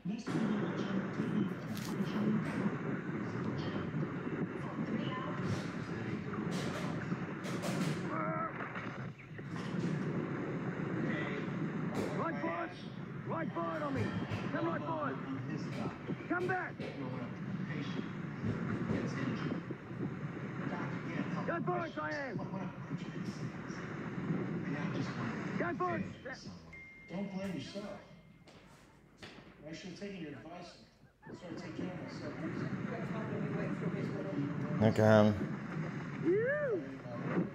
Right forward! Right forward on me! Come right forward! Come back! Go forward, Cheyenne! Go forward! Don't blame yourself. I should have taken your advice and started taking care of myself. Look at him.